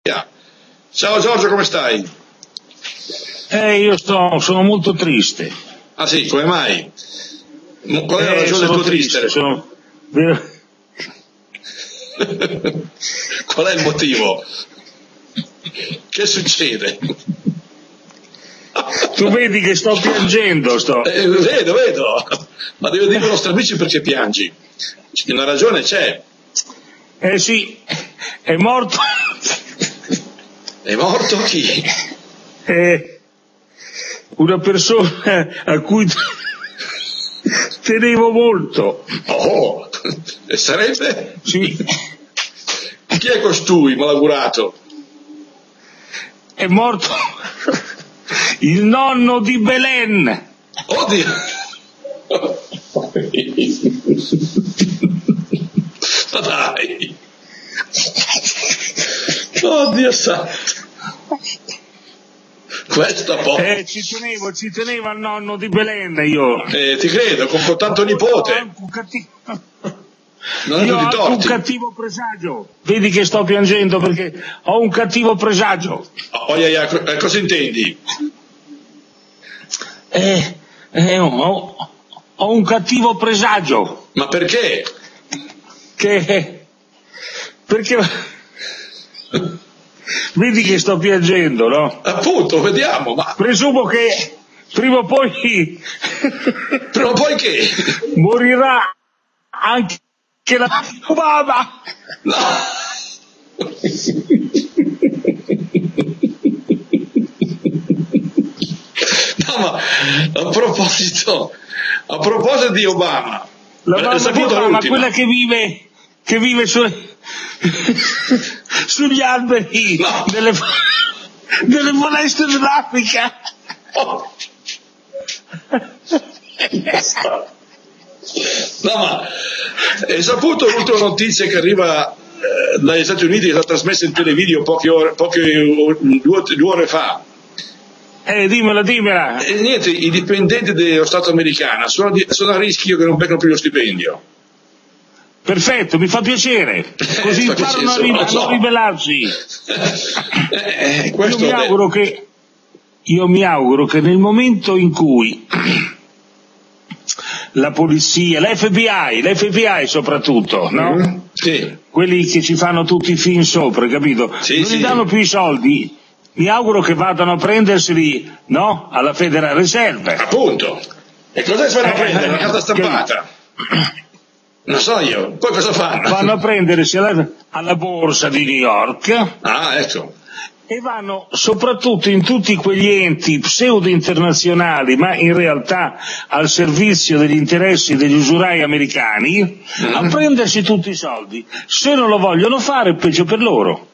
Ciao Giorgio, come stai? Io sono molto triste. Ah sì, come mai? Qual è la ragione del tuo triste? Qual è il motivo? Che succede? Tu vedi che sto piangendo, Vedo. Ma devo dire ai nostri amici perché piangi. Una ragione c'è. Sì, è morto. È morto chi? Una persona a cui tenevo molto. Oh, e sarebbe? Sì. Chi è costui, malaugurato? È morto il nonno di Belen. Oddio! Ma dai! Oddio santo! Questa ci tenevo al nonno di Belen io. Ti credo, con tanto nipote. Non io ho ho un cattivo presagio. Vedi che sto piangendo perché ho un cattivo presagio. Cosa intendi? Ho un cattivo presagio. Ma perché? Perché vedi che sto piangendo, no? Appunto, vediamo, ma presumo che prima o poi che? Morirà anche la Obama. No. No, ma a proposito di Obama, la mamma di Obama, quella che vive sugli alberi, no, delle foreste dell'Africa. Oh. No, ma hai saputo l'ultima notizia che arriva dagli Stati Uniti, che è stata trasmessa in televideo due ore fa? Dimmela. Niente, i dipendenti dello Stato americano sono a rischio che non beccano più lo stipendio. Perfetto, mi fa piacere, così imparano a non ribellarsi. Io mi auguro che nel momento in cui la polizia, l'FBI soprattutto, no? Sì. Quelli che ci fanno tutti i film sopra, capito? Sì, non gli danno più i soldi, mi auguro che vadano a prenderseli, no? Alla Federal Reserve. Appunto. E cosa fanno a prendere? La carta stampata? Non so io. Poi cosa fanno? Vanno a prendersi alla borsa di New York. Ah, ecco. E vanno soprattutto in tutti quegli enti pseudo internazionali, ma in realtà al servizio degli interessi degli usurai americani, a prendersi tutti i soldi. Se non lo vogliono fare, peggio per loro.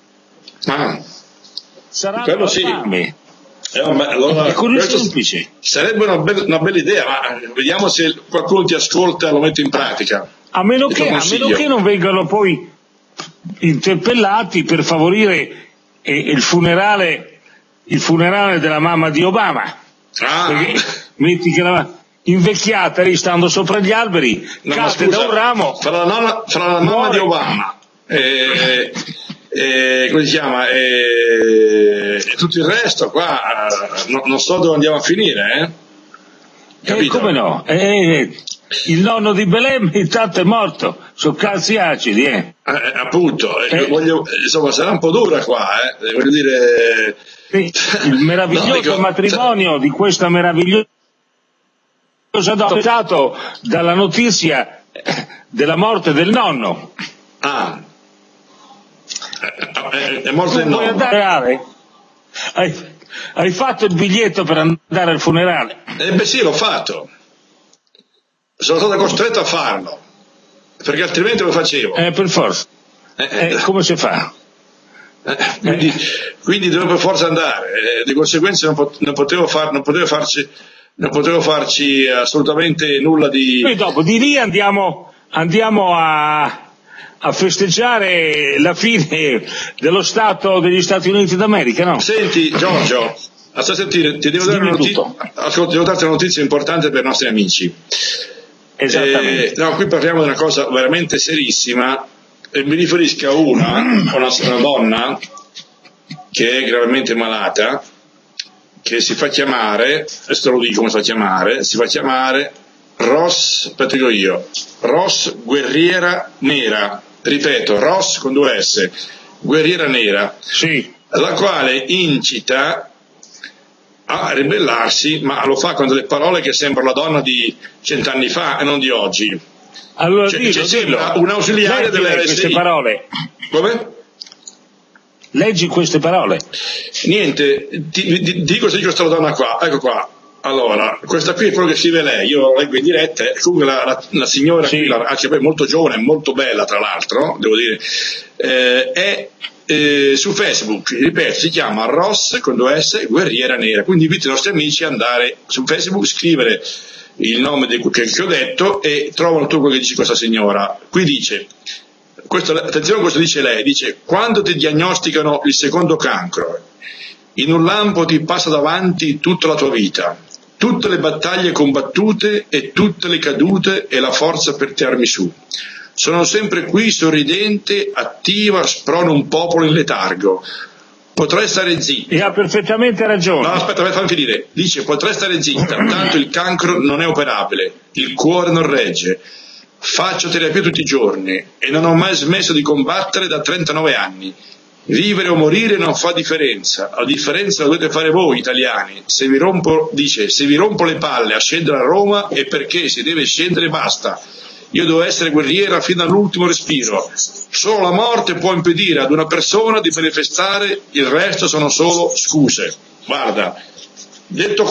Sarà una fame. Allora, è così semplice. Sarebbe una bella idea, ma vediamo se qualcuno ti ascolta e lo mette in pratica. A meno che non vengano poi interpellati per favorire il funerale della mamma di Obama. Perché metti che invecchiata lì stando sopra gli alberi, cade da un ramo. Fra la mamma di Obama come si chiama, e tutto il resto qua non so dove andiamo a finire, capito? Come no? Il nonno di Belem intanto è morto, sono cazzi acidi, appunto, insomma sarà un po' dura qua, voglio dire. Il meraviglioso matrimonio di questa meravigliosa donna è stato dalla notizia della morte del nonno. È morto il nonno. Hai fatto il biglietto per andare al funerale? Beh sì, l'ho fatto. Sono stato costretto a farlo, perché altrimenti lo facevo. Per forza. Come si fa? Quindi dovevo per forza andare, di conseguenza non potevo farci assolutamente nulla di. Poi dopo di lì andiamo a festeggiare la fine dello Stato degli Stati Uniti d'America, no? Senti Giorgio, sentire, ti devo darti una notizia importante per i nostri amici. Esattamente. Qui parliamo di una cosa veramente serissima, e mi riferisco a una donna che è gravemente malata, che si fa chiamare, adesso te lo dico come si fa chiamare Ross Guerriera Nera, ripeto, Ross con 2 S, Guerriera Nera, sì, la quale incita a ribellarsi, ma lo fa con delle parole che sembrano la donna di 100 anni fa e non di oggi. Allora sembra un ausiliare delle queste parole. Come? Leggi queste parole. Niente, dico se dico questa donna qua, ecco qua. Allora, questa qui è quello che scrive lei, io lo leggo in diretta, comunque la signora sì, qui, anche molto giovane, molto bella tra l'altro, devo dire, è su Facebook, ripeto, si chiama Ross con 2 S Guerriera Nera, quindi invito i nostri amici ad andare su Facebook, scrivere il nome che ho detto e trovano tutto quello che dice questa signora. Qui dice, attenzione a questo dice lei, dice: quando ti diagnosticano il secondo cancro, in un lampo ti passa davanti tutta la tua vita, tutte le battaglie combattute e tutte le cadute e la forza per tirarmi su. Sono sempre qui, sorridente, attiva, sprono un popolo in letargo. Potrei stare zitta. E ha perfettamente ragione. No, aspetta, fammi finire. Dice: potrei stare zitta, tanto il cancro non è operabile, il cuore non regge. Faccio terapia tutti i giorni e non ho mai smesso di combattere da 39 anni. Vivere o morire non fa differenza, la differenza la dovete fare voi italiani. Se vi rompo le palle a scendere a Roma è perché se deve scendere basta. Io devo essere guerriera fino all'ultimo respiro. Solo la morte può impedire ad una persona di manifestare, il resto sono solo scuse. Guarda, detto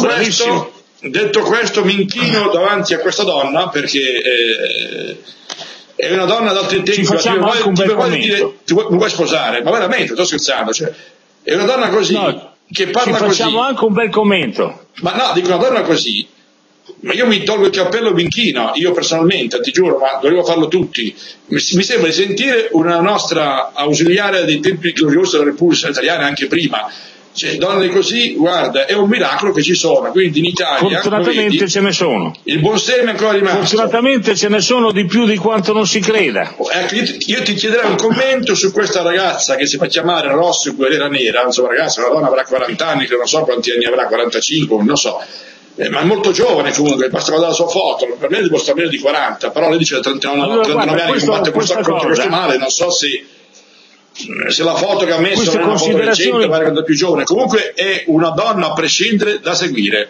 questo mi inchino davanti a questa donna perché è una donna d'altro tempo. Ci facciamo anche un bel commento. Mi vuoi sposare? Ma veramente, sto scherzando. Cioè, è una donna così, che parla così. Ci facciamo anche un bel commento. Ma no, dico, una donna così. Ma io mi tolgo il cappello e mi inchino, io personalmente, ti giuro, ma dovevo farlo tutti. Mi sembra di sentire una nostra ausiliare dei tempi gloriosi della Repubblica Italiana, anche prima. Cioè, donne così, guarda, è un miracolo che ci sono, quindi in Italia... Fortunatamente ce ne sono. Il buon seme è ancora rimasto. Fortunatamente ce ne sono di più di quanto non si creda. Ecco, io ti chiederei un commento su questa ragazza che si fa chiamare Ross Guerriera Nera, insomma, ragazza, una donna avrà 40 anni, che non so quanti anni avrà, 45, non so. Ma è molto giovane comunque, basta guardare la sua foto, per me dimostra meno di 40, però lei dice da 39 anni che combatte questo male, non so se la foto che ha messo è una foto recente, magari quando è più giovane, comunque è una donna a prescindere da seguire.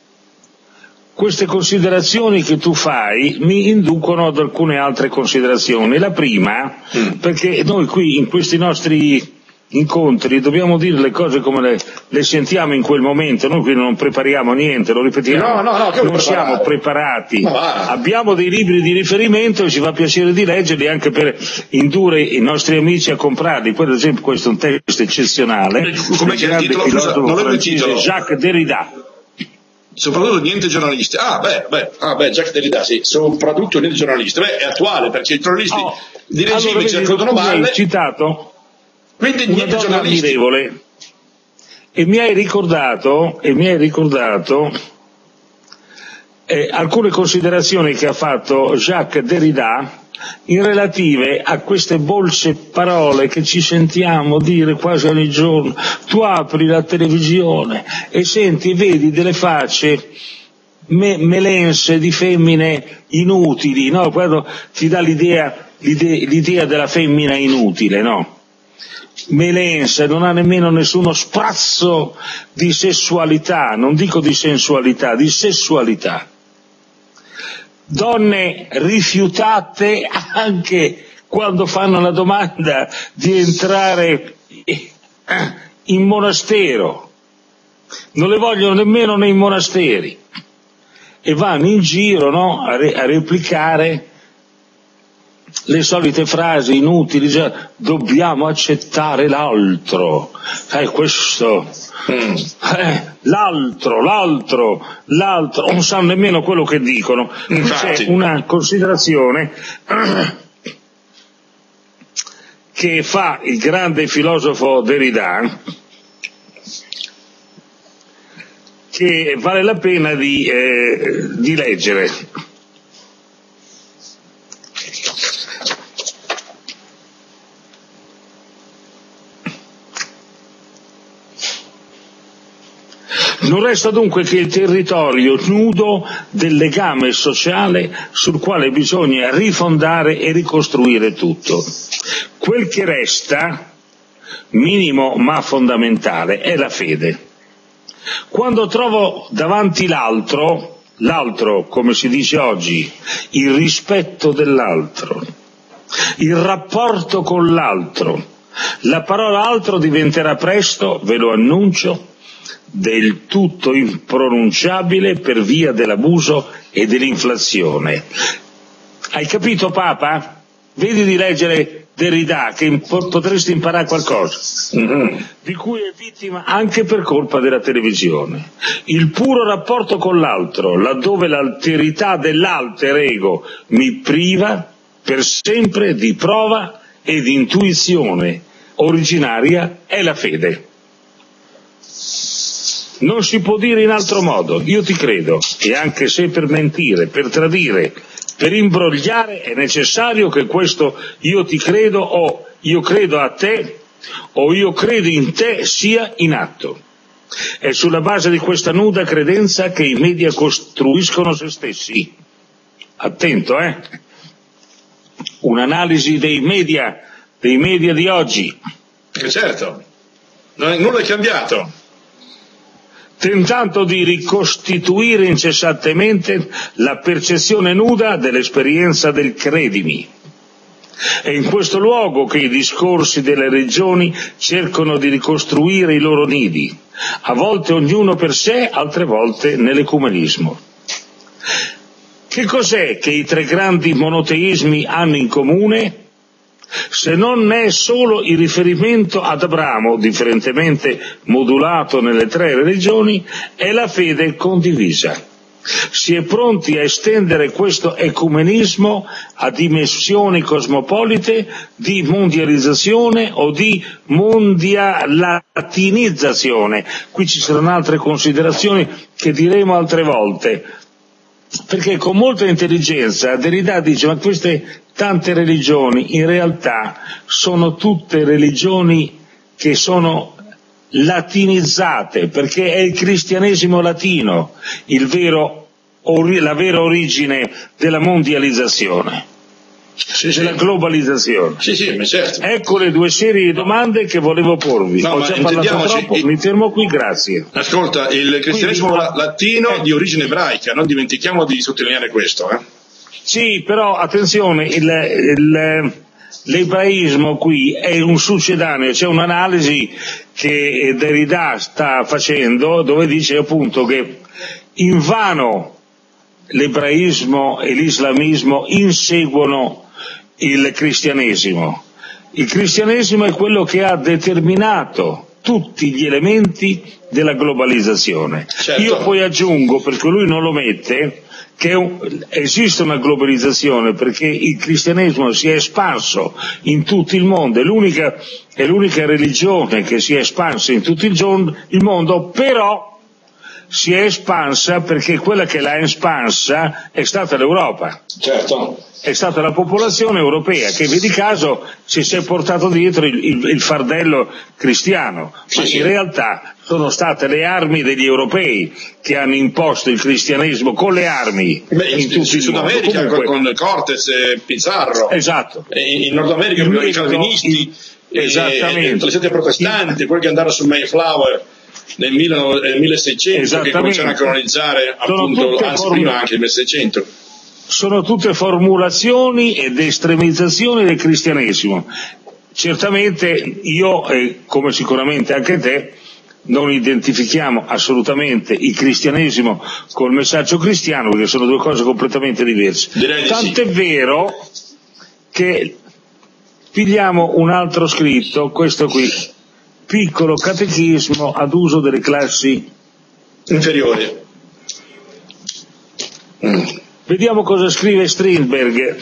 Queste considerazioni che tu fai mi inducono ad alcune altre considerazioni. La prima, perché noi qui in questi nostri incontri dobbiamo dire le cose come le sentiamo in quel momento, noi qui non prepariamo niente, lo ripetiamo, non siamo preparati, abbiamo dei libri di riferimento e ci fa piacere di leggerli anche per indurre i nostri amici a comprarli. Poi ad esempio questo è un testo eccezionale, come il grande filosofo francese Jacques Derrida. Soprattutto niente giornalisti. Jacques Derrida, sì, soprattutto niente giornalisti. Beh, è attuale perché i giornalisti di regime ci raccontano balle. Citato quindi niente giornalisti. Ammirevole. E mi hai ricordato alcune considerazioni che ha fatto Jacques Derrida in relative a queste bolse parole che ci sentiamo dire quasi ogni giorno. Tu apri la televisione e senti, vedi delle facce melense di femmine inutili, no? Quando ti dà l'idea della femmina inutile, no? Melense, non ha nemmeno nessuno sprazzo di sessualità, non dico di sensualità, di sessualità. Donne rifiutate anche quando fanno la domanda di entrare in monastero, non le vogliono nemmeno nei monasteri e vanno in giro, no, a replicare le solite frasi inutili, cioè, dobbiamo accettare l'altro, questo, l'altro, non sanno nemmeno quello che dicono. C'è una considerazione che fa il grande filosofo Derrida che vale la pena di leggere. Non resta dunque che il territorio nudo del legame sociale sul quale bisogna rifondare e ricostruire tutto. Quel che resta, minimo ma fondamentale, è la fede. Quando trovo davanti l'altro, come si dice oggi, il rispetto dell'altro, il rapporto con l'altro, la parola altro diventerà presto, ve lo annuncio, del tutto impronunciabile per via dell'abuso e dell'inflazione. Hai capito, Papa? Vedi di leggere Derrida, che potresti imparare qualcosa, di cui è vittima anche per colpa della televisione. Il puro rapporto con l'altro, laddove l'alterità dell'alter ego mi priva per sempre di prova e di intuizione originaria, è la fede. Non si può dire in altro modo, io ti credo, e anche se per mentire, per tradire, per imbrogliare è necessario che questo io ti credo o io credo a te o io credo in te sia in atto. È sulla base di questa nuda credenza che i media costruiscono se stessi. Attento, Un'analisi dei media di oggi. Certo, nulla è cambiato. Tentando di ricostituire incessantemente la percezione nuda dell'esperienza del credimi. È in questo luogo che i discorsi delle religioni cercano di ricostruire i loro nidi, a volte ognuno per sé, altre volte nell'ecumenismo. Che cos'è che i tre grandi monoteismi hanno in comune? Se non è solo il riferimento ad Abramo, differentemente modulato nelle tre religioni, è la fede condivisa. Si è pronti a estendere questo ecumenismo a dimensioni cosmopolite di mondializzazione o di mondialatinizzazione. Qui ci saranno altre considerazioni che diremo altre volte, perché con molta intelligenza Derrida dice: ma queste tante religioni in realtà sono tutte religioni che sono latinizzate, perché è il cristianesimo latino la vera origine della mondializzazione, della globalizzazione. Sì, certo. Ecco le due serie di domande che volevo porvi. Ho già parlato troppo, mi fermo qui, grazie. Ascolta, il cristianesimo latino di origine ebraica, non dimentichiamo di sottolineare questo. Sì, però attenzione, l'ebraismo qui è un succedaneo, c'è un'analisi che Derrida sta facendo dove dice appunto che invano l'ebraismo e l'islamismo inseguono il cristianesimo. Il cristianesimo è quello che ha determinato tutti gli elementi della globalizzazione. Certo. Io poi aggiungo, perché lui non lo mette, che esiste una globalizzazione perché il cristianesimo si è espanso in tutto il mondo, è l'unica religione che si è espansa in tutto il mondo, però si è espansa perché quella che l'ha espansa è stata l'Europa. Certo. È stata la popolazione europea che, vedi caso, si è portato dietro il fardello cristiano, ma in realtà sono state le armi degli europei che hanno imposto il cristianesimo con le armi in tutto il Sud America. Comunque, con Cortes e Pizarro. Esatto. In Nord America con i calvinisti, esattamente, le sette protestanti, quelli che andarono su Mayflower nel 1600, che cominciano a colonizzare appunto, anzi prima anche nel 1600. Sono tutte formulazioni ed estremizzazioni del cristianesimo. Certamente io, come sicuramente anche te, non identifichiamo assolutamente il cristianesimo col messaggio cristiano, perché sono due cose completamente diverse. Tant'è vero che pigliamo un altro scritto, questo qui, piccolo catechismo ad uso delle classi inferiori. Vediamo cosa scrive Strindberg.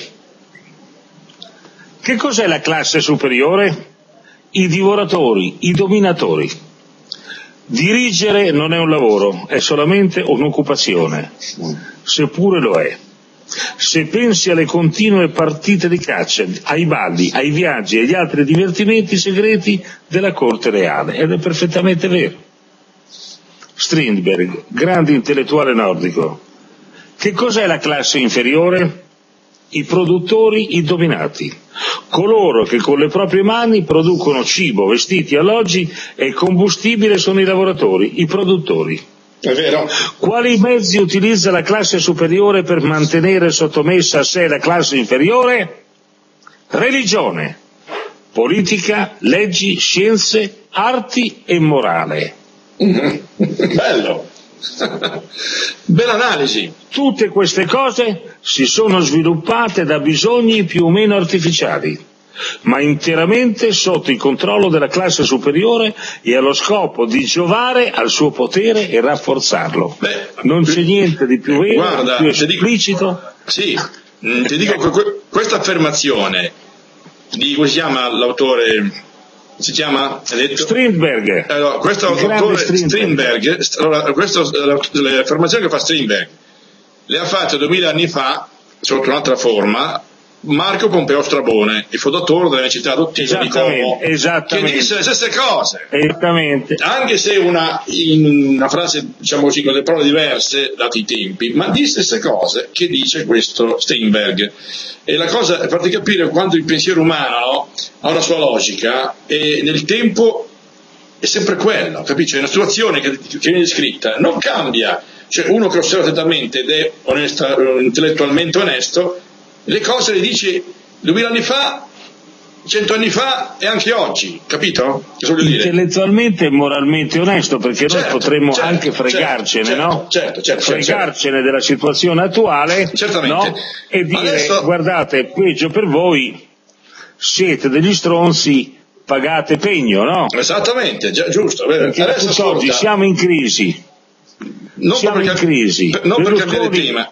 Che cos'è la classe superiore? I divoratori, i dominatori. Dirigere non è un lavoro, è solamente un'occupazione, seppure lo è. Se pensi alle continue partite di caccia, ai balli, ai viaggi e agli altri divertimenti segreti della corte reale, ed è perfettamente vero. Strindberg, grande intellettuale nordico. Che cos'è la classe inferiore? I produttori indovinati, coloro che con le proprie mani producono cibo, vestiti, alloggi e combustibile sono i lavoratori, i produttori. È vero. Quali mezzi utilizza la classe superiore per mantenere sottomessa a sé la classe inferiore? Religione, politica, leggi, scienze, arti e morale. Bello. Bella analisi. Tutte queste cose si sono sviluppate da bisogni più o meno artificiali, ma interamente sotto il controllo della classe superiore e allo scopo di giovare al suo potere e rafforzarlo. Non c'è niente di più vero, guarda, più esplicito. Sì, ti dico questa affermazione di, come si chiama l'autore? Si chiama? Strindberg. Allora, questo autore Strindberg, l'affermazione che fa Strindberg le ha fatte 2000 anni fa sotto un'altra forma Marco Pompeo Strabone, il fondatore dell'Università Adottiva di Como, che disse le stesse cose. Esattamente. Anche se in una frase, diciamo così, con delle parole diverse, dati i tempi, ma disse le stesse cose che dice questo Strindberg. E la cosa è farti capire quanto il pensiero umano ha una sua logica e nel tempo è sempre quello, capisci? È una situazione che viene descritta, non cambia. Cioè uno che osserva attentamente ed è intellettualmente onesto, le cose le dice 2000 anni fa, 100 anni fa e anche oggi, capito? Cosa voglio dire? Intellettualmente e moralmente onesto, perché noi potremmo anche fregarcene, no? Fregarcene della situazione attuale, no? E dire, adesso, guardate, peggio per voi, siete degli stronzi, pagate pegno, no? Esattamente, giusto. Perché adesso oggi siamo in crisi. Siamo in crisi. Non per cambiare tema.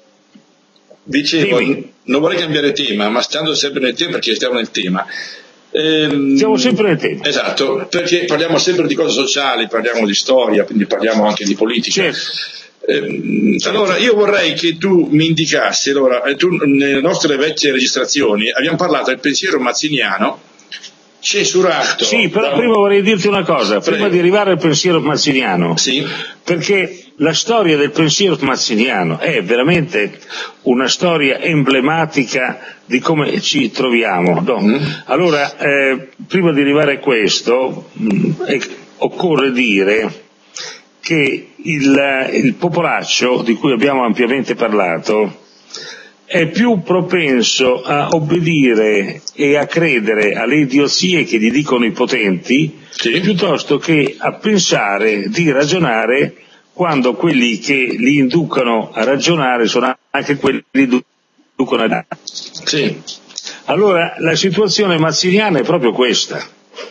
Dicevo, non vorrei cambiare tema, ma stando sempre nel tema, perché stiamo nel tema. Siamo sempre nel tema. Esatto, perché parliamo sempre di cose sociali, parliamo di storia, quindi parliamo anche di politica. Certo. Allora, io vorrei che tu mi indicassi, nelle nostre vecchie registrazioni abbiamo parlato del pensiero mazziniano, censurato. Sì, però prima vorrei dirti una cosa, prima di arrivare al pensiero mazziniano, sì. Perché la storia del pensiero mazziniano è veramente una storia emblematica di come ci troviamo. No? Allora, prima di arrivare a questo, occorre dire che il popolaccio di cui abbiamo ampiamente parlato è più propenso a obbedire e a credere alle idiozie che gli dicono i potenti, piuttosto che a pensare di ragionare, quando quelli che li inducono a ragionare sono anche quelli che li inducono a... Sì. Allora la situazione mazziniana è proprio questa,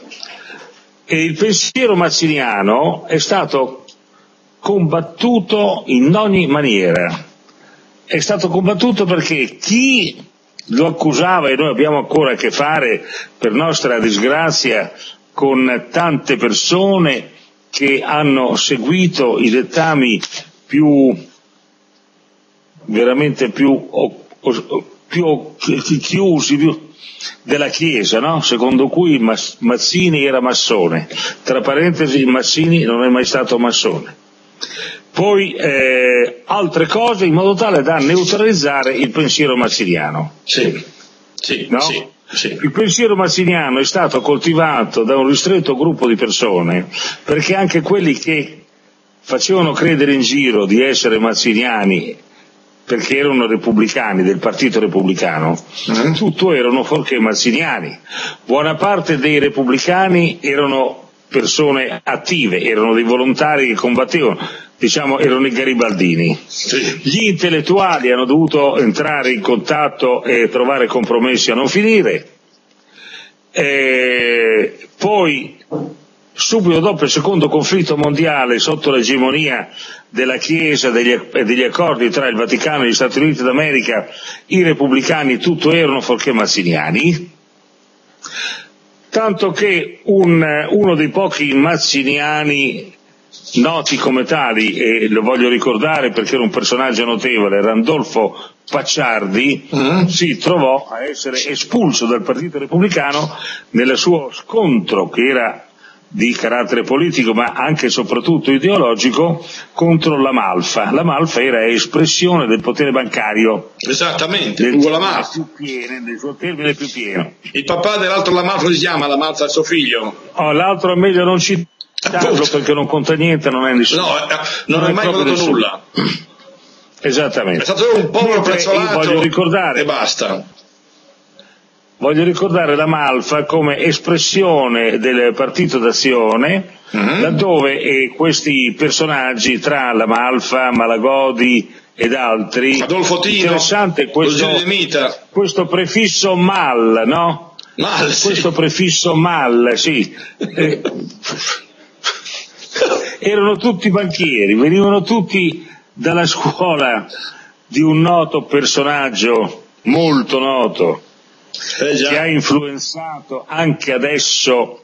e il pensiero mazziniano è stato combattuto in ogni maniera. È stato combattuto perché chi lo accusava, e noi abbiamo ancora a che fare, per nostra disgrazia, con tante persone che hanno seguito i dettami veramente più chiusi della Chiesa, no? Secondo cui Mazzini era massone. Tra parentesi, Mazzini non è mai stato massone. Poi altre cose in modo tale da neutralizzare il pensiero mazziniano. Sì. No? Sì. Il pensiero mazziniano è stato coltivato da un ristretto gruppo di persone, perché anche quelli che facevano credere in giro di essere mazziniani perché erano repubblicani, del partito repubblicano, tutto erano fuorché mazziniani. Buona parte dei repubblicani erano persone attive, erano dei volontari che combattevano, diciamo erano i garibaldini. Sì. Gli intellettuali hanno dovuto entrare in contatto e trovare compromessi a non finire, poi subito dopo il secondo conflitto mondiale, sotto l'egemonia della Chiesa e degli accordi tra il Vaticano e gli Stati Uniti d'America, i repubblicani tutto erano fuorché mazziniani, tanto che uno dei pochi mazziniani noti come tali, e lo voglio ricordare perché era un personaggio notevole, Randolfo Pacciardi, si trovò a essere espulso dal Partito Repubblicano nel suo scontro, che era di carattere politico ma anche e soprattutto ideologico contro la Malfa. La Malfa era espressione del potere bancario. Esattamente, Ugo La Malfa. Nel suo termine più pieno. Il papà dell'altro La Malfa si chiama La Malfa, il suo figlio. Oh, l'altro è meglio non citarlo perché non conta niente, non è nessuno. No, non è mai contato nulla. Esattamente. È stato un povero prezzolato voglio ricordare, e basta. Voglio ricordare la Malfa come espressione del Partito d'Azione, laddove questi personaggi tra la Malfa, Malagodi ed altri, Adolfo Tino, interessante questo prefisso mal, no? Mal, sì. Questo prefisso mal, sì. Erano tutti banchieri, venivano tutti dalla scuola di un noto personaggio, molto noto, che ha influenzato anche adesso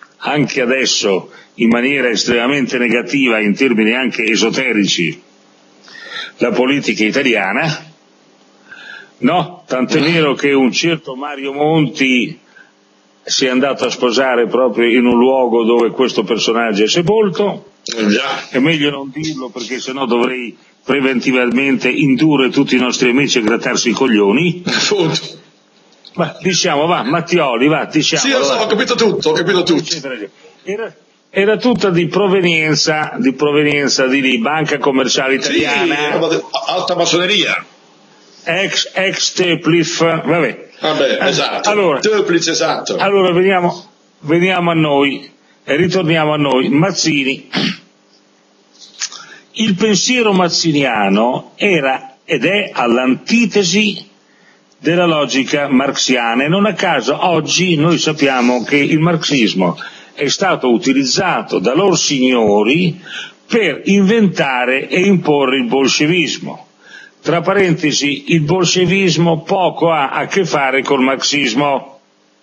in maniera estremamente negativa, in termini anche esoterici, la politica italiana, no? Tant'è vero che un certo Mario Monti si è andato a sposare proprio in un luogo dove questo personaggio è sepolto. È meglio non dirlo perché sennò dovrei preventivamente indurre tutti i nostri amici a grattarsi i coglioni. Ma diciamo, va, Mattioli, va, diciamo. Sì, lo so, ho capito tutto. Era tutta di provenienza di lì, Banca Commerciale Italiana. Sì, alta massoneria. Ex Teplif, vabbè. Esatto. Allora, Teplitz, esatto. Allora veniamo a noi, e ritorniamo a noi. Mazzini. Il pensiero mazziniano era ed è all'antitesi della logica marxiana, e non a caso oggi noi sappiamo che il marxismo è stato utilizzato da loro signori per inventare e imporre il bolscevismo. Tra parentesi, il bolscevismo poco ha a che fare col marxismo.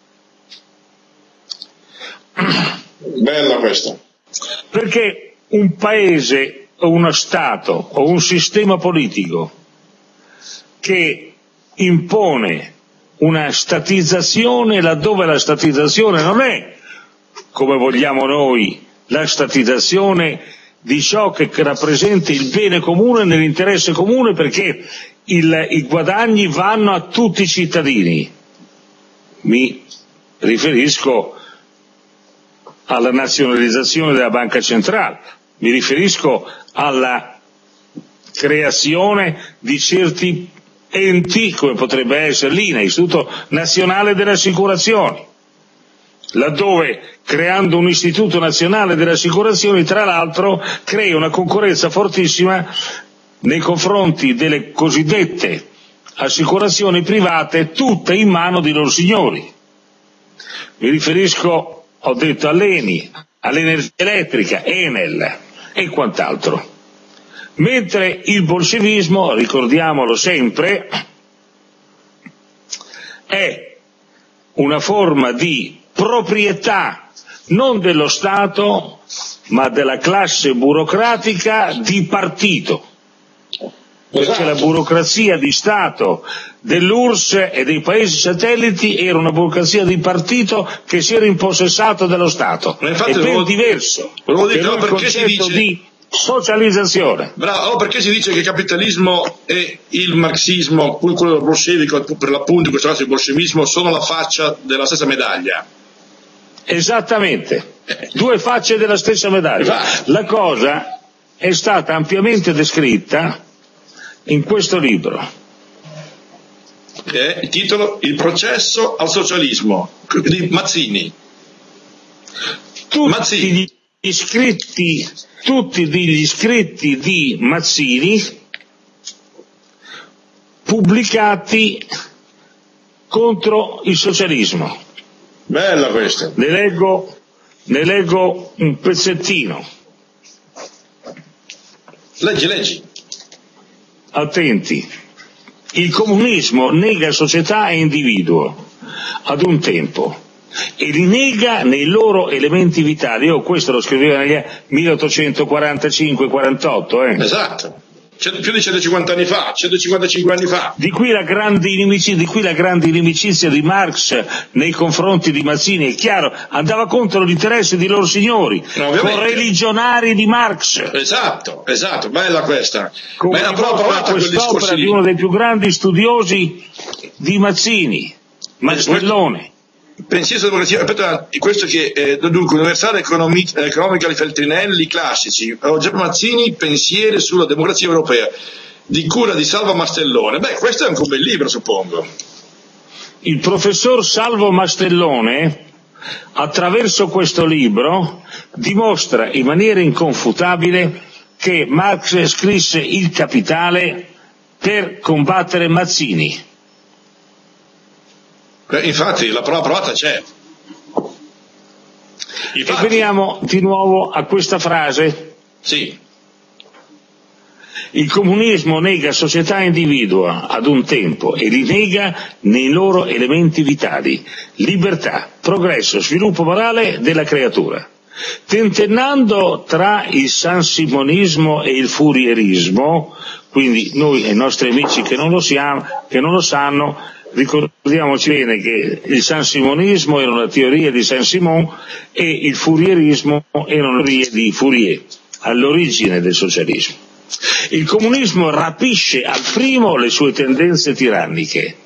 Bella questa. Perché un paese o uno Stato o un sistema politico che impone una statizzazione laddove la statizzazione non è, come vogliamo noi, la statizzazione di ciò che rappresenta il bene comune nell'interesse comune, perché i guadagni vanno a tutti i cittadini. Mi riferisco alla nazionalizzazione della banca centrale, mi riferisco alla creazione di certi enti, come potrebbe essere l'INA, Istituto Nazionale delle Assicurazioni, laddove creando un Istituto Nazionale delle Assicurazioni, tra l'altro, crea una concorrenza fortissima nei confronti delle cosiddette assicurazioni private, tutte in mano di loro signori. Mi riferisco, ho detto, all'ENI, all'energia elettrica, Enel e quant'altro. Mentre il bolscevismo, ricordiamolo sempre, è una forma di proprietà non dello Stato, ma della classe burocratica di partito. Perché la burocrazia di Stato dell'URSS e dei paesi satelliti era una burocrazia di partito che si era impossessato dello Stato. È ben diverso il concetto di socializzazione. Bravo, perché si dice che il capitalismo e il marxismo, pure quello bolscevico, per l'appunto in questo caso il bolscevismo, sono la faccia della stessa medaglia. Esattamente, due facce della stessa medaglia. La cosa è stata ampiamente descritta in questo libro. Il titolo: Il processo al socialismo di Mazzini. Tutti gli scritti di Mazzini pubblicati contro il socialismo. Bella questa. Ne leggo un pezzettino. Leggi. Attenti. Il comunismo nega società e individuo ad un tempo e li nega nei loro elementi vitali. Questo lo scriveva negli 1845-48. Esatto. più di 150 anni fa, 155 anni fa. Di qui la grande inimicizia di Marx nei confronti di Mazzini, è chiaro, andava contro l'interesse di loro signori, correligionari di Marx. Esatto, bella questa. Come ma era provata quel discorso di uno dei più grandi studiosi di Mazzini, Mastellone. Pensiero sulla democrazia, questo che dunque Universale Economica di Feltrinelli, classici, Giuseppe Mazzini, pensieri sulla democrazia europea, di cura di Salvo Mastellone. Questo è anche un bel libro, suppongo. Il professor Salvo Mastellone, attraverso questo libro, dimostra in maniera inconfutabile che Marx scrisse Il Capitale per combattere Mazzini. Infatti la prova provata c'è. E veniamo di nuovo a questa frase. Sì. Il comunismo nega società e individuo ad un tempo e li nega nei loro elementi vitali: libertà, progresso, sviluppo morale della creatura. Tentennando tra il sansimonismo e il furierismo, quindi noi e i nostri amici che non lo sanno, ricordiamoci bene che il sansimonismo era una teoria di Saint-Simon e il furierismo era una teoria di Fourier, all'origine del socialismo. Il comunismo rapisce al primo le sue tendenze tiranniche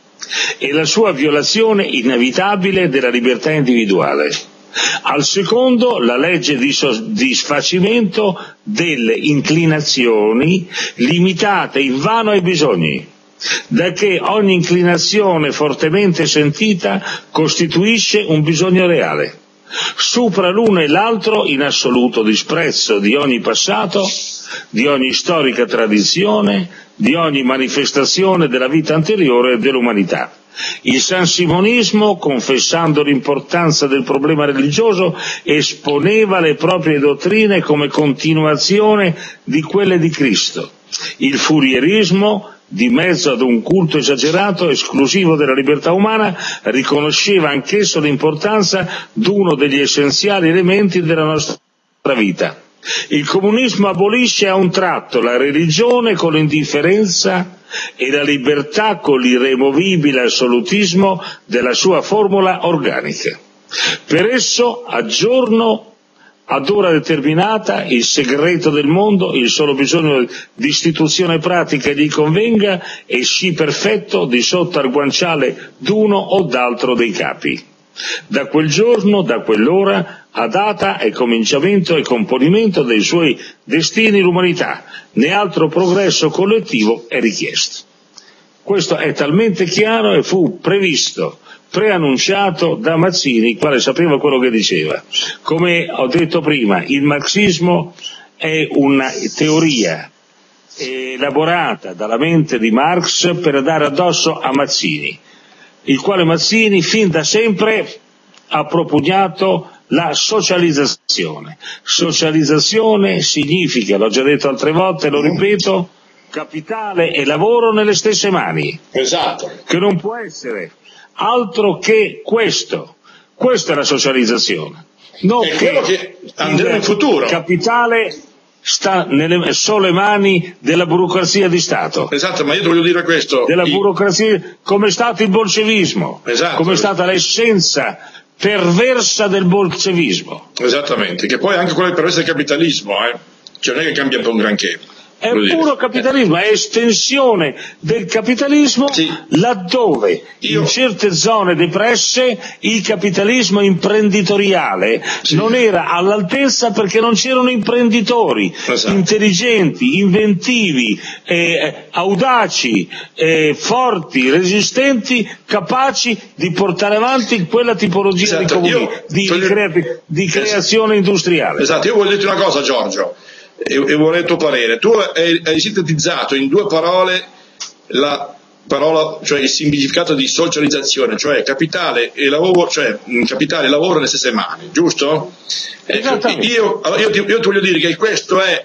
e la sua violazione inevitabile della libertà individuale. Al secondo la legge di sfacimento delle inclinazioni limitate invano ai bisogni, da che ogni inclinazione fortemente sentita costituisce un bisogno reale. Supra l'uno e l'altro in assoluto disprezzo di ogni passato, di ogni storica tradizione, di ogni manifestazione della vita anteriore dell'umanità. Il sansimonismo, confessando l'importanza del problema religioso, esponeva le proprie dottrine come continuazione di quelle di Cristo. Il furierismo, di mezzo ad un culto esagerato, esclusivo della libertà umana, riconosceva anch'esso l'importanza d'uno degli essenziali elementi della nostra vita. Il comunismo abolisce a un tratto la religione con l'indifferenza e la libertà con l'irremovibile assolutismo della sua formula organica. Per esso, a giorno, ad ora determinata, il segreto del mondo, il solo bisogno di istituzione pratica gli convenga e sci perfetto di sotto al guanciale d'uno o d'altro dei capi. Da quel giorno, da quell'ora, a data e cominciamento e componimento dei suoi destini l'umanità, né altro progresso collettivo è richiesto. Questo è talmente chiaro e fu preannunciato da Mazzini, il quale sapeva quello che diceva. Come ho detto prima, il marxismo è una teoria elaborata dalla mente di Marx per dare addosso a Mazzini, il quale Mazzini fin da sempre ha propugnato la socializzazione. Socializzazione significa, l'ho già detto altre volte, lo ripeto, capitale e lavoro nelle stesse mani. Esatto. Che non può essere altro che questo. Questa è la socializzazione. Non è quello che andrà in futuro. Il capitale sta nelle sole mani della burocrazia di Stato. Esatto, ma io voglio dire questo. Della burocrazia, come è stato il bolscevismo. Esatto. Come è stata l'essenza perversa del bolscevismo. Esattamente, che poi anche quello perverso del capitalismo, cioè non è che cambia un po' un granché. È puro capitalismo, è estensione del capitalismo, sì. Laddove in certe zone depresse il capitalismo imprenditoriale non era all'altezza perché non c'erano imprenditori intelligenti, inventivi, audaci, forti, resistenti, capaci di portare avanti quella tipologia di creazione industriale. Esatto, io voglio dirti una cosa, Giorgio. E vorrei il tuo parere. Tu hai sintetizzato in due parole la parola, cioè il significato di socializzazione, cioè capitale e lavoro, cioè capitale e lavoro nelle stesse mani, giusto? Io ti voglio dire che questo è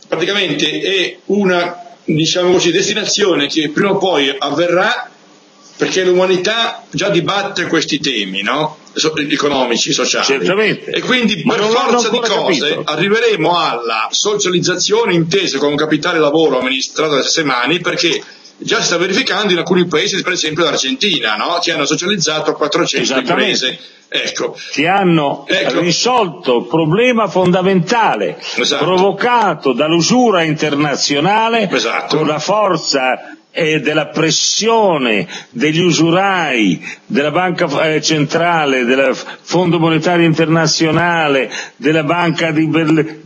praticamente una, diciamo così, destinazione che prima o poi avverrà, perché l'umanità già dibatte questi temi, no? Economici, sociali. Certamente. E quindi per forza di cose arriveremo alla socializzazione intesa con capitale lavoro amministrato da stesse mani, perché già si sta verificando in alcuni paesi, per esempio l'Argentina, no? Che hanno socializzato 400 imprese. Ecco. Che hanno risolto il problema fondamentale provocato dall'usura internazionale con la forza della pressione degli usurai, della Banca Centrale, del Fondo Monetario Internazionale, della Banca della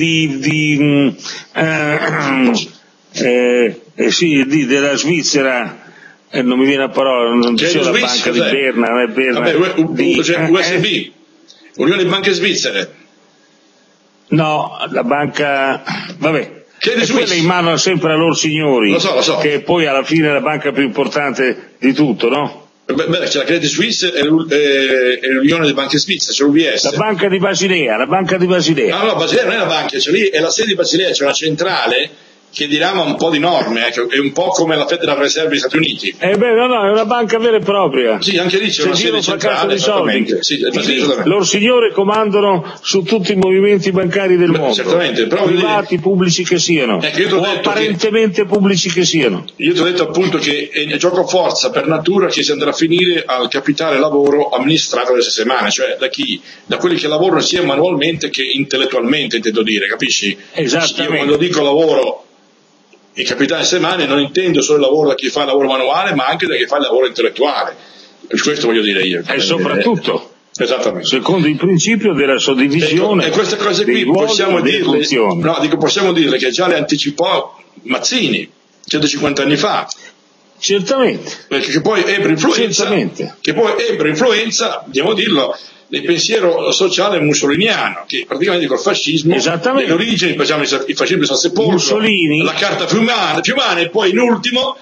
Svizzera, non mi viene la parola, non dicevo la Banca di Berna, non è Berna. USB, Unione Banche Svizzere. No, la banca, vabbè. E quella in mano sempre a loro signori, lo so. che poi alla fine è la banca più importante di tutto, no? Beh, c'è la Credit Suisse e l'Unione delle Banche Svizzere, c'è l'UBS. La banca di Basilea. No, Basilea non è la banca, c'è lì, è la sede di Basilea, c'è una centrale che dirama un po' di norme, è un po' come la Federal Reserve degli Stati Uniti. No, è una banca vera e propria. Sì, anche lì c'è una sede centrale, esattamente. Loro signori comandano su tutti i movimenti bancari del mondo, certamente, però privati, pubblici che siano, o apparentemente pubblici che siano. Io ti ho detto appunto che è gioco forza per natura che si andrà a finire al capitale lavoro amministrato dalle stesse mani, cioè da chi? Da quelli che lavorano sia manualmente che intellettualmente, intendo dire, capisci? Esattamente. Io quando dico lavoro il capitale in sé mani non intendo solo il lavoro da chi fa il lavoro manuale, ma anche da chi fa il lavoro intellettuale. Questo voglio dire io. E soprattutto, esattamente, secondo il principio della suddivisione. E queste cose qui possiamo dirle che già le anticipò Mazzini 150 anni fa. Certamente. Che poi ebbe influenza, dobbiamo dirlo, del pensiero sociale mussoliniano, che praticamente col fascismo nell'origine il fascismo sta sepolcro, la carta più umana e poi in ultimo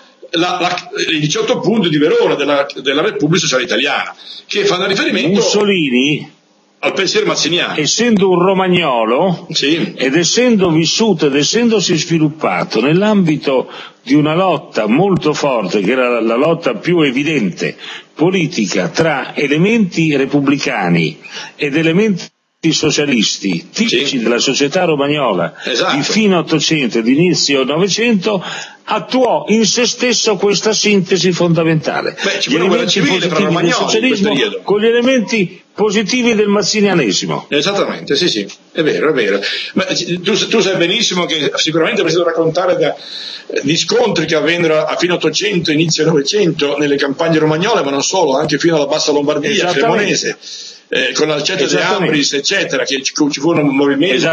i 18 punti di Verona della Repubblica Sociale Italiana, che fanno riferimento Mussolini al pensiero mazziniano. Essendo un romagnolo, ed essendo vissuto ed essendosi sviluppato nell'ambito di una lotta molto forte, che era la lotta più evidente politica tra elementi repubblicani ed elementi socialisti tipici della società romagnola di fine Ottocento e di inizio Novecento, attuò in se stesso questa sintesi fondamentale. Gli elementi positivi del socialismo con gli elementi positivi del mazzinianesimo. Esattamente, sì, è vero. Ma tu sai benissimo che sicuramente avresti dovuto raccontare di scontri che avvennero a fine Ottocento e inizio Novecento nelle campagne romagnole, ma non solo, anche fino alla bassa Lombardia, Cremonese. Con la Cetta de Ambris, eccetera, che ci furono movimenti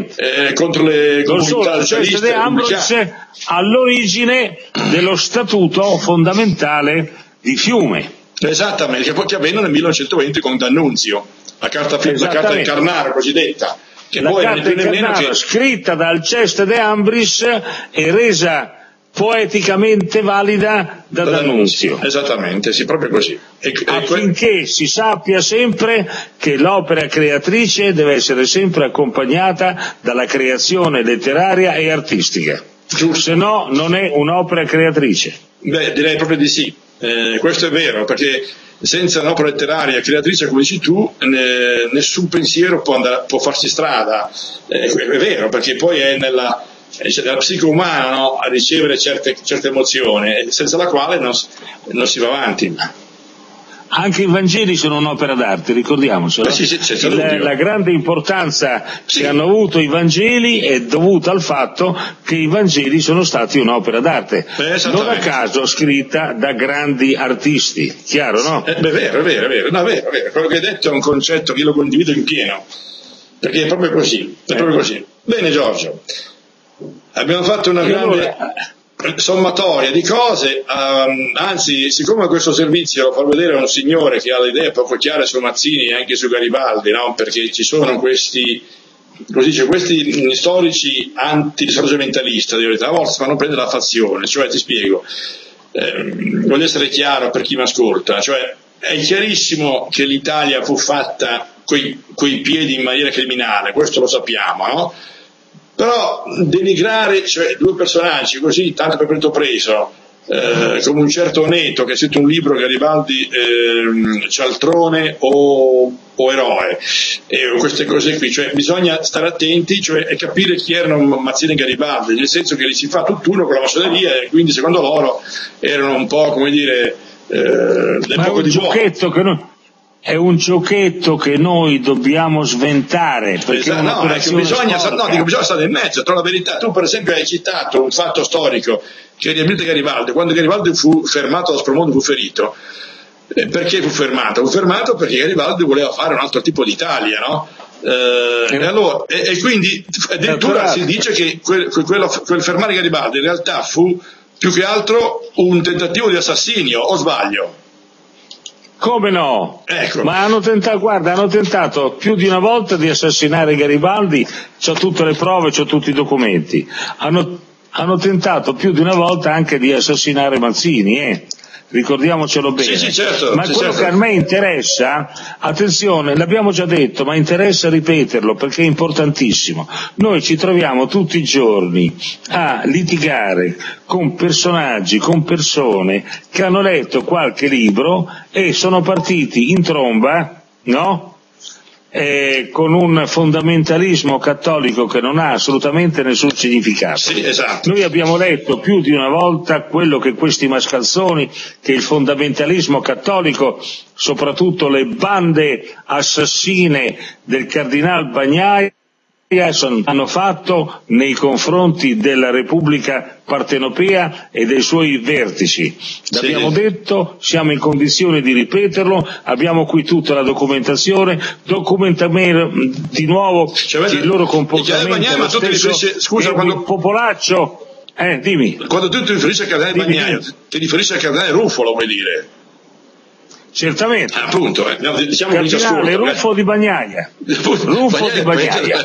contro le comunità socialiste. De Ambris all'origine dello statuto fondamentale di Fiume. Esattamente, che avvenne nel 1920 con D'Annunzio, la carta del Carnaro cosiddetta, che la poi carta del Carnaro, scritta dal Ceste de Ambris e resa poeticamente valida da D'Annunzio. Esattamente, sì, proprio così. Affinché si sappia sempre che l'opera creatrice deve essere sempre accompagnata dalla creazione letteraria e artistica. Se no non è un'opera creatrice. Beh, direi proprio di sì. Questo è vero, perché senza un'opera letteraria creatrice, come dici tu, nessun pensiero può farsi strada. È vero, perché poi è nella psiche umana, no? A ricevere certe emozioni, senza la quale non si va avanti. Anche i Vangeli sono un'opera d'arte, ricordiamocelo. La grande importanza che hanno avuto i Vangeli è dovuta al fatto che i Vangeli sono stati un'opera d'arte, non a caso scritta da grandi artisti, chiaro, no? È vero. No, è vero. Quello che hai detto è un concetto che io lo condivido in pieno, perché è proprio così. Bene, Giorgio, abbiamo fatto una grande sommatoria di cose, anzi, siccome questo servizio lo fa vedere a un signore che ha le idee poco chiare su Mazzini e anche su Garibaldi, no? Perché ci sono questi storici anti-risorgimentalisti, a volte fanno prendere la fazione, cioè ti spiego, voglio essere chiaro per chi mi ascolta, cioè è chiarissimo che l'Italia fu fatta coi piedi in maniera criminale, questo lo sappiamo, no? Però denigrare, cioè due personaggi così, tanto per prendere preso, come un certo Oneto che ha scritto un libro, Garibaldi, cialtrone o eroe, e queste cose qui, cioè bisogna stare attenti, cioè, e capire chi erano Mazzini e Garibaldi, nel senso che li si fa tutt'uno con la massoneria, e quindi secondo loro erano un po', come dire, del poco di buono. È un giochetto che noi dobbiamo sventare, perché bisogna stare in mezzo tra la verità. Tu per esempio hai citato un fatto storico che riabilita Garibaldi. Quando Garibaldi fu fermato da Aspromonte, fu ferito. Perché fu fermato? Fu fermato perché Garibaldi voleva fare un altro tipo di Italia, no? E quindi addirittura si dice che quel fermare Garibaldi in realtà fu più che altro un tentativo di assassinio, o sbaglio? Come no? Ecco. Ma hanno tentato più di una volta di assassinare Garibaldi, c'ho tutte le prove, c'ho tutti i documenti. Hanno tentato più di una volta anche di assassinare Mazzini, ricordiamocelo bene. Sì, certo. Ma quello che a me interessa, attenzione, l'abbiamo già detto, ma interessa ripeterlo perché è importantissimo. Noi ci troviamo tutti i giorni a litigare con personaggi, con persone che hanno letto qualche libro e sono partiti in tromba, no? Con un fondamentalismo cattolico che non ha assolutamente nessun significato. Sì, esatto. Noi abbiamo letto più di una volta quello che questi mascalzoni, che il fondamentalismo cattolico, soprattutto le bande assassine del cardinal Bagnaia, hanno fatto nei confronti della Repubblica Partenopea e dei suoi vertici. L'abbiamo detto, siamo in condizione di ripeterlo, abbiamo qui tutta la documentazione, di nuovo il loro comportamento, lo stesso, il popolaccio. Dimmi. Quando tu ti riferisci al cardinale Bagnaia, ti riferisci al cardinale Ruffolo, vuoi dire? Certamente. Appunto, diciamo cardinale Ruffo di Bagnaia. Ruffo di Bagnaia.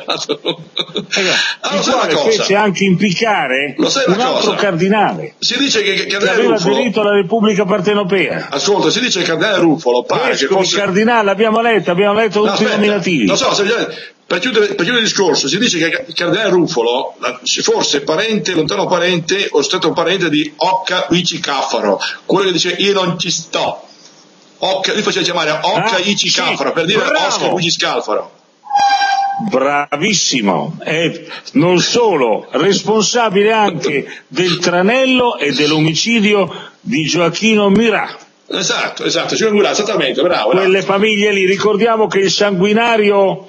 Il quale fece anche impiccare un altro cardinale. Si dice che aveva aderito alla Repubblica Partenopea. Ascolta, si dice che cardinale Ruffolo pare che fosse... cardinale, abbiamo letto tutti i nominativi. Non so, per chiudere il discorso, si dice che il cardinale Ruffolo fosse parente, lontano parente o stretto parente di Occa Vici Caffaro, quello che dice io non ci sto. Lui faceva chiamare Occa Ici Caffaro, per dire Oscar Luigi Scalfaro. Bravissimo, non solo, responsabile anche del tranello e dell'omicidio di Gioacchino Mirà. Esatto, Gioacchino Mirà, esattamente, bravo. Quelle famiglie lì, ricordiamo che il sanguinario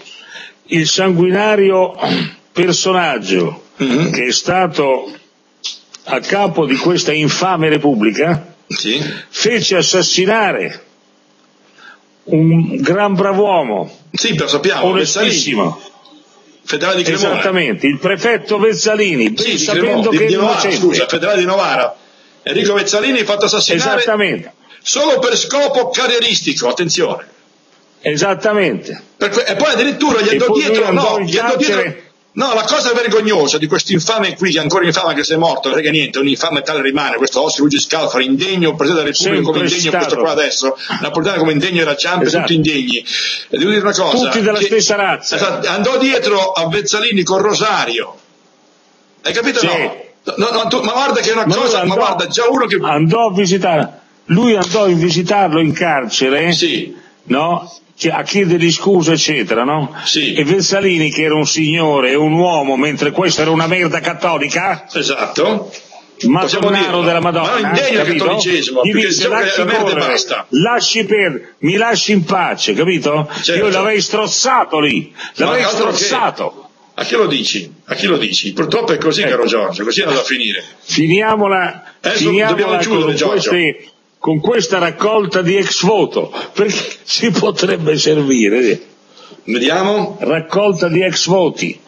personaggio che è stato a capo di questa infame Repubblica fece assassinare un gran brav'uomo, lo sappiamo, onestissimo, federale di Cremona. Esattamente, il prefetto Vezzalini, sapendo che è innocente. Scusa, federale di Novara. Enrico Vezzalini è fatto assassinare solo per scopo carrieristico, attenzione. Esattamente. E poi addirittura gli andò dietro. No, la cosa vergognosa di questo infame qui, che è ancora infame che se è morto, perché niente, un infame tale rimane, questo Oscar Luigi Scalfaro, indegno, Presidente della Repubblica come indegno questo qua adesso, Napolitano come indegno era Ciampi, tutti indegni. E devo dire una cosa. Tutti della stessa razza. Andò dietro a Vezzalini con Rosario. Hai capito? No, ma guarda che è una cosa, ma guarda, già uno che... Lui andò a visitarlo in carcere, no? A chiedergli scusa eccetera, no? E Vezzalini, che era un signore e un uomo, mentre questo era una merda cattolica, massonaro della Madonna, gli disse mi lasci in pace, capito? Io l'avrei strozzato lì, strozzato. A chi lo dici? Purtroppo è così, caro Giorgio, così è andato a finire. Finiamola dobbiamo chiudere, Giorgio. Con questa raccolta di ex voto, perché ci potrebbe servire. Vediamo. Raccolta di ex voti.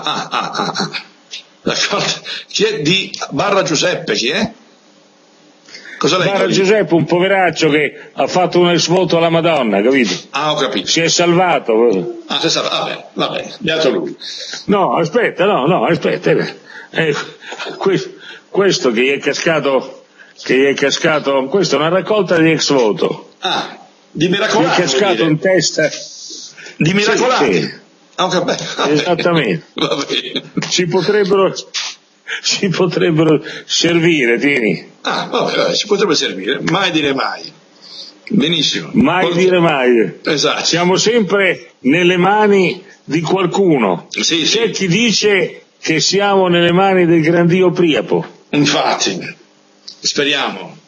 Chi è di Barra Giuseppe, chi è? Cosa leggo? Barra Giuseppe, un poveraccio che ha fatto un ex voto alla Madonna, capito? Ho capito. Si è salvato. Si è salvato, vabbè, beato lui. No, aspetta. Questo che gli è cascato, questa è una raccolta di ex voto. Di miracolati. Gli è cascato in testa. Di miracolati. Esattamente. Va bene. Ci potrebbero si potrebbero servire, tieni. Vabbè, si potrebbe servire, mai dire mai. Benissimo. Mai dire mai. Esatto. Siamo sempre nelle mani di qualcuno. Sì, C'è chi dice che siamo nelle mani del gran Dio Priapo. Infatti, speriamo.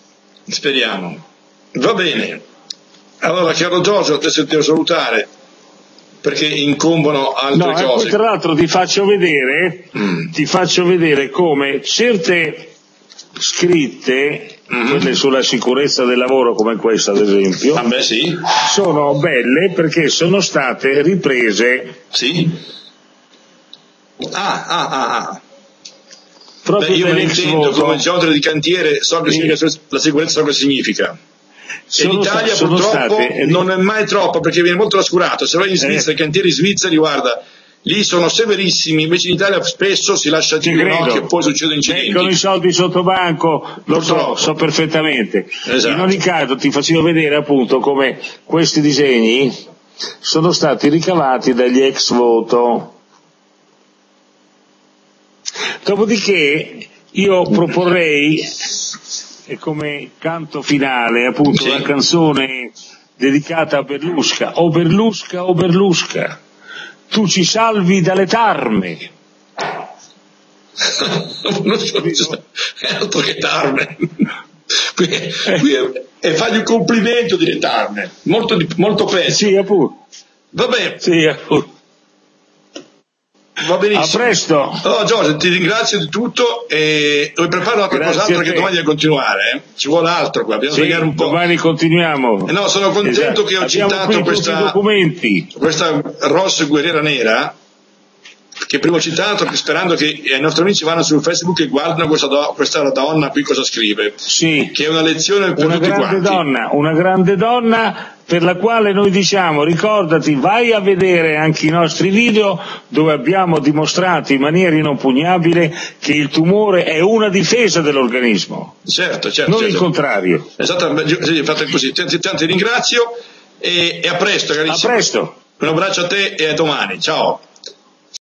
Va bene. Allora, caro Giorgio, adesso ti devo salutare perché incombono altre cose. Poi tra l'altro ti faccio vedere come certe scritte, quelle sulla sicurezza del lavoro come questa ad esempio, sì, sono belle perché sono state riprese. Sì. Proprio io me ne intendo come geometra di cantiere, so che significa la sicurezza, so che significa. E in Italia purtroppo non è mai troppo perché viene molto trascurato. Se vai in Svizzera, i cantieri svizzeri, guarda, lì sono severissimi, invece in Italia spesso si lascia dire che poi succedono incidenti. Con i soldi sotto banco, lo so perfettamente. Esatto. In ogni caso ti facevo vedere appunto come questi disegni sono stati ricavati dagli ex voto. Dopodiché io proporrei come canto finale appunto una canzone dedicata a Berlusca. O Berlusca, tu ci salvi dalle tarme. Non so, altro che tarme. E fagli un complimento di le tarme, molto peggio. Sì, appunto. Va bene. Sì, appunto. Va benissimo. A presto. Allora, Giorgio, ti ringrazio di tutto e preparo qualcos'altro che domani a continuare. Ci vuole altro qua, dobbiamo spiegare un po'. Domani continuiamo. Sono contento che ho citato questa Ross Guerriera Nera, che prima ho citato, sperando che i nostri amici vanno su Facebook e guardino questa donna qui cosa scrive. Sì. Che è una lezione per tutti quanti. Una grande donna per la quale noi diciamo, ricordati, vai a vedere anche i nostri video dove abbiamo dimostrato in maniera inoppugnabile che il tumore è una difesa dell'organismo. Certo. Non il contrario. Esattamente, fate così. Ti ringrazio e a presto, carissimo. A presto. Un abbraccio a te e a domani. Ciao.